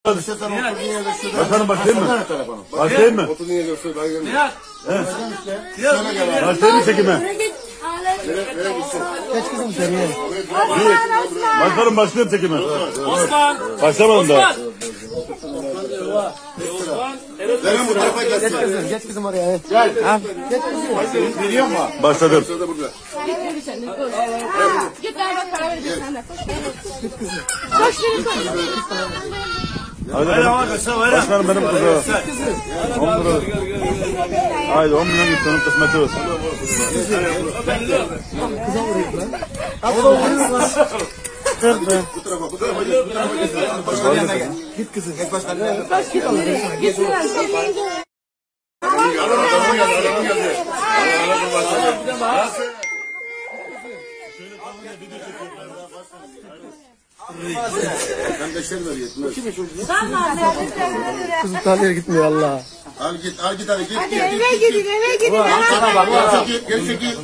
Bakalım başlayayım mı? Başlayayım mı? Oturduğun yerde söyle. Ben gelmem. Nihat. Başlayayım mı çekime? Nereye gitsin? Geç kızım içeriye. Bakalım başlayayım çekime. Osman. Başlamadım da. Osman. Benim bu tarafa gelsin. Geç kızım oraya. Gel. Geç kızım. Biliyor musun? Başladım. Şurada burada. Git ver bak para vereceğim sen de. Haydi başkanım benim kızı. 10 lira. Haydi 10 milyon gitsin onun kısmeti olsun. Kıza vurayım lan. Abla vurayım lan. Bu tarafa gelsin. Başkanın yanına gel. Git kızım. Geç başkanın yanına. Git alın. Git ver. Ben beşer ver yetmez. Kızım taneye gitmiyor Allah. Al git hadi git. Hadi eve gidin eve gidin. Gel çekil.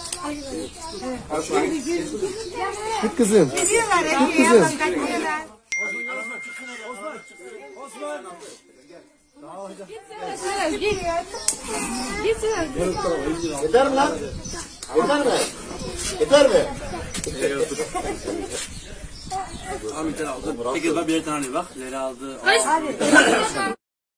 Git kızım. Gidiyorlar Git kızım. Git. Yeter mi lan? Yeter mi? Yeter mi? Ahmet'ten aldı. Peki ben bir tane bak. Leri aldı.